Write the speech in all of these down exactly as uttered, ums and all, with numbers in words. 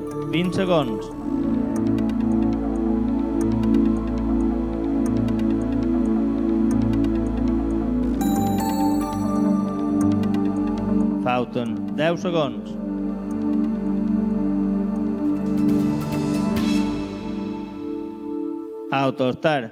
vint segons. Falten deu segons. Autostart.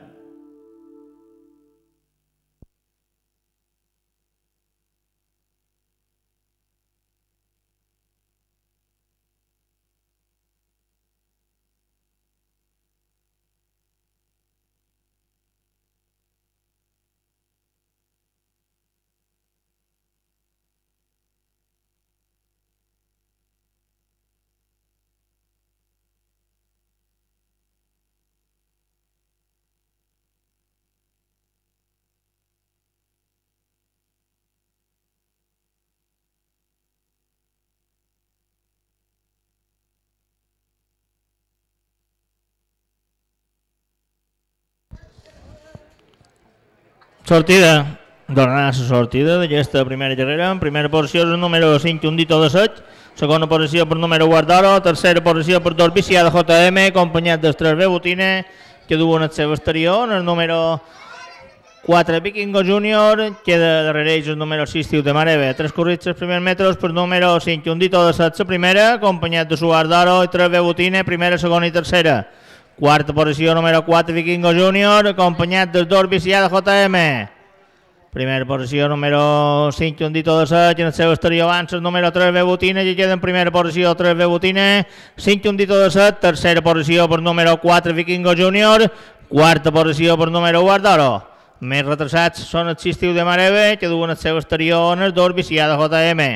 Sortida. Donarà la sortida d'aquesta primera carrera. En primera posició és el número cinc, Hundito de Sech. Segona posició per número Guardaro. Tercera posició per dos Viciada J M, acompanyat dels tres B Botine, que duen el seu exterior. El número quatre Vikingo Júnior, queda darrere ells el número sis, Tiu de Mareve. Tres corrits els primers metres per número cinc, Hundito de Sech, la primera, acompanyat de su Guardaro i tres B Botine, primera, segona i tercera. Quarta posició, número quatre, Vikingo Júnior, acompanyat dels dos Viciada J M. Primera posició, número cinc, Hundito de Sech, en el seu exterior avança el número tres, B Botine, i queda en primera posició, tres, B Botine, cinc, Hundito de Sech, tercera posició per número quatre, Vikingo Júnior, quarta posició per número Guardaro. Més retrasats són els sis, Tiu de Mareve, que duen el seu exterior en els dos Viciada J M.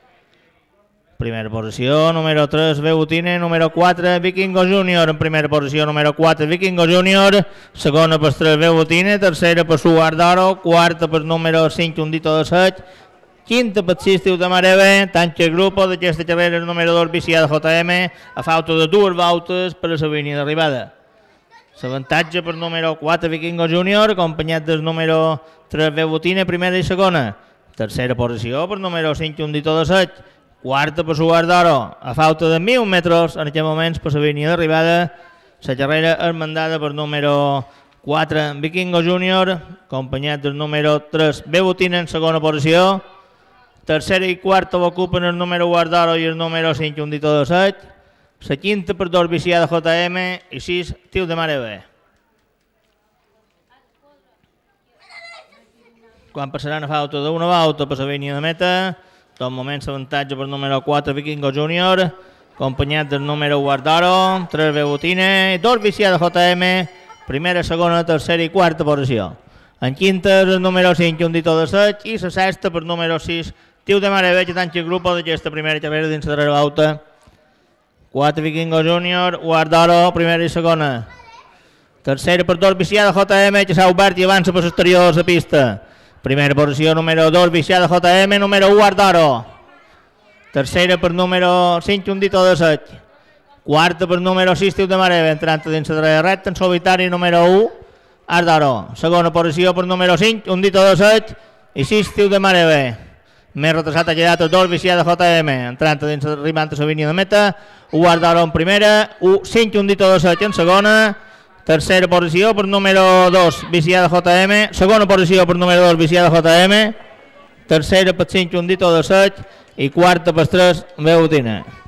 Primera posició, número tres, B Botine, número quatre, Vikingo Júnior. En primera posició, número quatre, Vikingo Júnior. Segona per tres, B Botine. Tercera per su Guardaro. Quarta per número cinc, Hundito de Sech. Quinta per sis, Tiu de Mareve. Tanca el grup d'aquesta carrera el número dos, Viciada J M, a falta de dues voltes per a la línia d'arribada. L'avantatge per número quatre, Vikingo Júnior, acompanyat del número tres, B Botine, primera i segona. Tercera posició per número cinc, Hundito de Sech. Quarta per su Guardaro, a falta de mil metres en aquests moments per la línia d'arribada. La carrera és mandada per número quatre, Vikingo Júnior, acompanyat del número tres, B Botine en segona posició. Tercera i quarta l'ocupen el número Guardaro i el número cinc, Hundito de Sech. La quinta per dos, Viciada J M i sis, Tiu de Mareve. Quan passaran a falta d'una volta per la línia de meta, tot moment l'avantatge per número quatre, Vikingo Júnior, acompanyat del número Guardaro, tres B Botine i dos Viciada J M, primera, segona, tercera i quarta posició. En quinta el número cinc, Hundito de Sech, i la sexta per número sis, Tiu de Mareve, que tanca el grup d'aquesta primera carrera dins la darrera volta. quatre Vikingo Júnior, Guardaro, primera i segona. Tercera per dos Viciada J M, que s'ha obert i avança per l'exterior de la pista. Primera posició, número dos, Viciada J M, número u, Guardaro. Tercera per número cinc, Hundito de Sech. Quarta per número sis, Tiu de Mareve, entrant dins la darrera recta, en solitari, número u, Guardaro. Segona posició per número cinc, Hundito de Sech, i sis, Tiu de Mareve. Més retrasat ha quedat el dos, Viciada J M, entrant dins arribant a la línia de meta, Guardaro en primera, cinc, Hundito de Sech en segona. Tercera posició per número dos, Viciada J M. Segona posició per número dos, Viciada J M. Tercera per cinc, Hundito de Sech. I quarta per tres, B Botine.